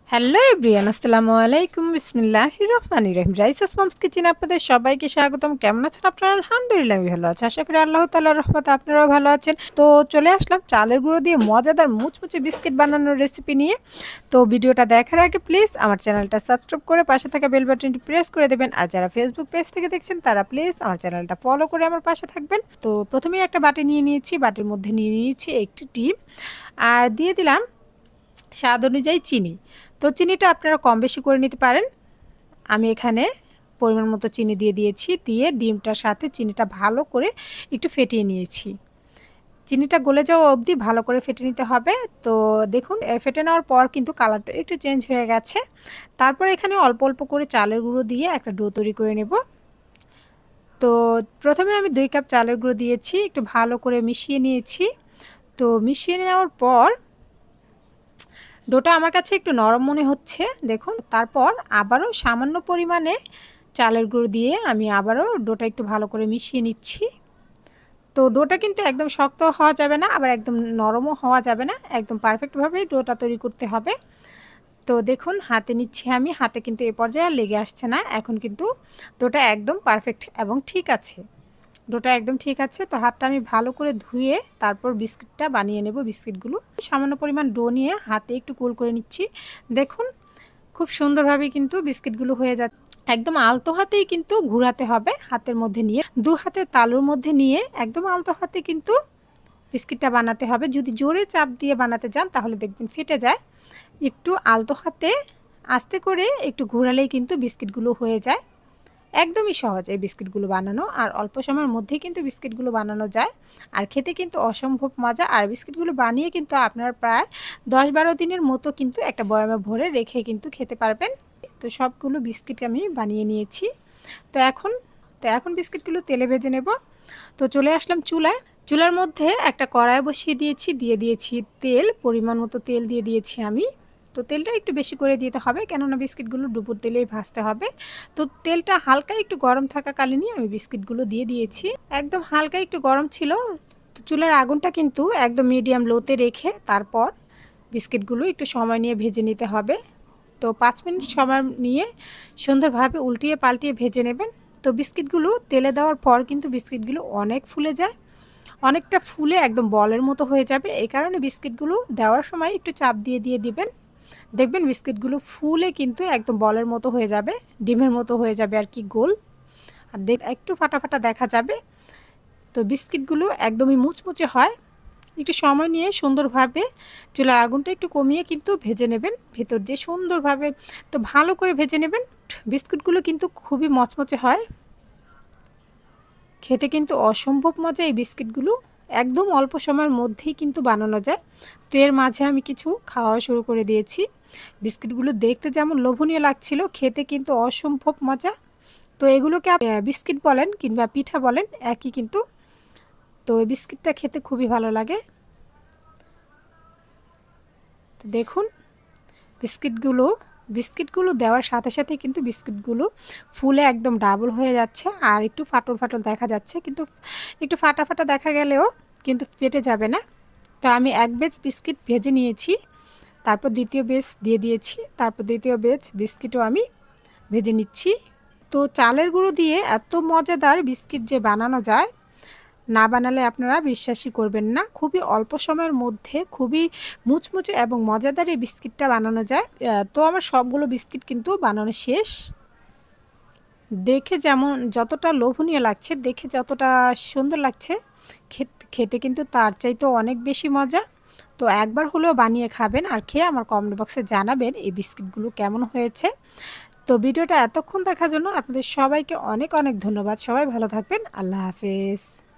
Hello everyone, আসসালামু আলাইকুম। বিসমিল্লাহির রহমানির রহিম। রাইসাস মমস কিচেনে আপনাদের সবাইকে স্বাগতম। কেমন আছেন আপনারা? আলহামদুলিল্লাহ আমি ভালো আছি। আশা করি আল্লাহ তাআলার রহমতে আপনারাও ভালো আছেন। তো চলে আসলাম চালের গুঁড়ো দিয়ে মজাদার মুচমুচে বিস্কিট বানানোর রেসিপি নিয়ে। তো ভিডিওটা দেখার আগে প্লিজ আমার চ্যানেলটা সাবস্ক্রাইব করে পাশে থাকা বেল বাটনটি প্রেস করে দেবেন। আর যারা ফেসবুক পেজ থেকে দেখছেন তারা প্লিজ আমার চ্যানেলটা ফলো করে আমার পাশে থাকবেন। তো প্রথমেই একটা বাটি নিয়ে নিয়েছি, বাটির মধ্যে নিয়ে নিয়েছি একটি ডিম, আর দিয়ে দিলাম স্বাদ অনুযায়ী চিনি। তো চিনিটা আপনারা কম বেশি করে নিতে পারেন। আমি এখানে পরিমাণ মতো চিনি দিয়ে দিয়েছি, দিয়ে ডিমটার সাথে চিনিটা ভালো করে একটু ফেটিয়ে নিয়েছি। চিনিটা গলে যাওয়া অবধি ভালো করে ফেটে নিতে হবে। তো দেখুন ফেটে নেওয়ার পর কিন্তু কালারটা একটু চেঞ্জ হয়ে গেছে। তারপর এখানে অল্প অল্প করে চালের গুঁড়ো দিয়ে একটা ডো তৈরি করে নেব। তো প্রথমে আমি 2 কাপ চালের গুঁড়ো দিয়েছি, একটু ভালো করে মিশিয়ে নিয়েছি। তো মিশিয়ে নেওয়ার পর ডোটা আমার কাছে একটু নরম মনে হচ্ছে, দেখুন। তারপর আবারও সামান্য পরিমাণে চালের গুঁড়ো দিয়ে আমি আবারও ডোটা একটু ভালো করে মিশিয়ে নিচ্ছি। তো ডোটা কিন্তু একদম শক্ত হওয়া যাবে না, আবার একদম নরমও হওয়া যাবে না, একদম পারফেক্টভাবেই ডোটা তৈরি করতে হবে। তো দেখুন হাতে নিচ্ছি আমি, হাতে কিন্তু এ পর্যায়ে আর লেগে আসছে না। এখন কিন্তু ডোটা একদম পারফেক্ট এবং ঠিক আছে। ডোটা একদম ঠিক আছে। তো হাতটা আমি ভালো করে ধুয়ে তারপর বিস্কিটটা বানিয়ে নেব। বিস্কিটগুলো সামান্য পরিমাণ ডো নিয়ে হাতে একটু গোল করে নিচ্ছি। দেখুন খুব সুন্দরভাবে কিন্তু বিস্কিটগুলো হয়ে যাচ্ছে। একদম আলতো হাতেই কিন্তু ঘোরাতে হবে, হাতের মধ্যে নিয়ে, দু হাতের তালুর মধ্যে নিয়ে একদম আলতো হাতে কিন্তু বিস্কিটটা বানাতে হবে। যদি জোরে চাপ দিয়ে বানাতে যান তাহলে দেখবেন ফেটে যায়। একটু আলতো হাতে আস্তে করে একটু ঘোরালেই কিন্তু বিস্কিটগুলো হয়ে যায়। একদমই সহজ এই বিস্কিটগুলো বানানো, আর অল্প সময়ের মধ্যেই কিন্তু বিস্কিটগুলো বানানো যায়, আর খেতে কিন্তু অসম্ভব মজা। আর বিস্কিটগুলো বানিয়ে কিন্তু আপনার প্রায় 10-12 দিনের মতো কিন্তু একটা বয়ামে ভরে রেখে কিন্তু খেতে পারবেন। তো সবগুলো বিস্কিট আমি বানিয়ে নিয়েছি। তো এখন বিস্কিটগুলো তেলে ভেজে নেব। তো চলে আসলাম চুলায়। চুলার মধ্যে একটা কড়াই বসিয়ে দিয়েছি তেল, পরিমাণ মতো তেল দিয়ে দিয়েছি আমি। তো তেলটা একটু বেশি করে দিতে হবে, কেননা বিস্কিটগুলো ডুবুর তেলেই ভাজতে হবে। তো তেলটা হালকা একটু গরম থাকাকালীনই আমি বিস্কিটগুলো দিয়ে দিয়েছি। একদম হালকা একটু গরম ছিল। তো চুলার আগুনটা কিন্তু একদম মিডিয়াম লোতে রেখে তারপর বিস্কিটগুলো একটু সময় নিয়ে ভেজে নিতে হবে। তো 5 মিনিট সময় নিয়ে সুন্দরভাবে উল্টিয়ে পাল্টিয়ে ভেজে নেবেন। তো বিস্কিটগুলো তেলে দেওয়ার পর কিন্তু বিস্কিটগুলো অনেক ফুলে যায়, অনেকটা ফুলে একদম বলের মতো হয়ে যাবে। এই কারণে বিস্কিটগুলো দেওয়ার সময় একটু চাপ দিয়ে দিবেন। দেখবেন বিস্কিটগুলো ফুলে কিন্তু একদম বলের মতো হয়ে যাবে, ডিমের মতো হয়ে যাবে আর কি, গোল। আর একটু ফাটা ফাটা দেখা যাবে। তো বিস্কিটগুলো একদমই মুচমুচে হয়। একটু সময় নিয়ে সুন্দরভাবে চুলার আগুনটা একটু কমিয়ে কিন্তু ভেজে নেবেন, ভেতর দিয়ে সুন্দরভাবে। তো ভালো করে ভেজে নেবেন। বিস্কুটগুলো কিন্তু খুবই মচমচে হয়, খেতে কিন্তু অসম্ভব মজা এই বিস্কিটগুলো। একদম অল্প সময়ের মধ্যেই কিন্তু বানানো যায়। তো এর মাঝে আমি কিছু খাওয়া শুরু করে দিয়েছি। বিস্কিটগুলো দেখতে যেমন লোভনীয় লাগছিল, খেতে কিন্তু অসম্ভব মজা। তো এগুলোকে বিস্কিট বলেন কিংবা পিঠা বলেন, একই কিন্তু। তো এই বিস্কিটটা খেতে খুবই ভালো লাগে। তো দেখুন বিস্কিটগুলো দেওয়ার সাথে সাথে কিন্তু বিস্কিটগুলো ফুলে একদম ডাবল হয়ে যাচ্ছে, আর একটু ফাটল ফাটল দেখা যাচ্ছে, কিন্তু একটু ফাটা ফাটা দেখা গেলেও কিন্তু ফেটে যাবে না। তো আমি এক ব্যাচ বিস্কিট ভেজে নিয়েছি, তারপর দ্বিতীয় ব্যাচ দিয়ে দিয়েছি, তারপর দ্বিতীয় ব্যাচ বিস্কিটও আমি ভেজে নিচ্ছি। তো চালের গুঁড়ো দিয়ে এত মজাদার বিস্কিট যে বানানো যায়, না বানালে আপনারা বিশ্বাসই করবেন না। খুবই অল্প সময়ের মধ্যে খুবই মুচমুচে এবং মজাদার এই বিস্কিটটা বানানো যায়। তো আমার সবগুলো বিস্কিট কিন্তু বানানো শেষ। দেখে যেমন যতটা লোভনীয় লাগছে, দেখে যতটা সুন্দর লাগছে, খেতে কিন্তু তার চাইতেও অনেক বেশি মজা। তো একবার হলেও বানিয়ে খাবেন, আর খেয়ে আমার কমেন্ট বক্সে জানাবেন এই বিস্কিটগুলো কেমন হয়েছে। তো ভিডিওটা এতক্ষণ দেখার জন্য আপনাদের সবাইকে অনেক অনেক ধন্যবাদ। সবাই ভালো থাকবেন। আল্লাহ হাফেজ।